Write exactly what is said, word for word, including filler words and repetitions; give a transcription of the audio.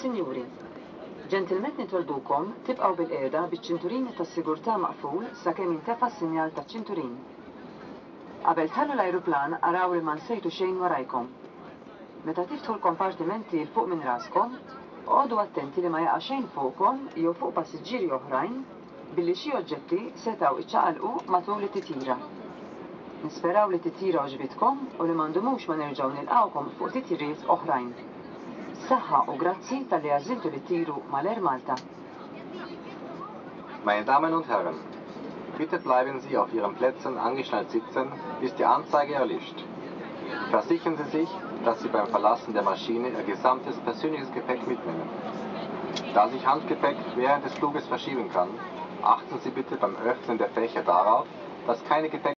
Sinjuri, ġentilment nitolbukom tibqgħu bil-qiegħda biċ-ċinturini tas-sigurtà maqful sakemm jintefa' s-sinjal taċ-ċinturin. Qabel tħallu l-ajruplan araw li ma nsejtu xejn warajkom. Meta tiftħu l-kompartimenti l fuq minn raskom, għodu attenti li ma jaqa' xejn fuqkom jew fuq passiġġieri oħrajn billi xi oġġetti setgħu iċċaqalqu matul it-titjira. Nisperaw li t-titjira oġbitkom u li m'għandumux ma nerġgħu nilqgħukom fuq titjiriet oħrajn. Saħħa u grazzi tal-li għażiltu li tiru mal-Air Malta. Meine Damen und Herren, bitte bleiben Sie auf Ihren Plätzen angeschnallt sitzen, bis die Anzeige erlischt. Versichern Sie sich, dass Sie beim Verlassen der Maschine Ihr gesamtes persönliches Gepäck mitnehmen. Da sich Handgepäck während des Fluges verschieben kann, achten Sie bitte beim Öffnen der Fächer darauf, dass keine Gepäck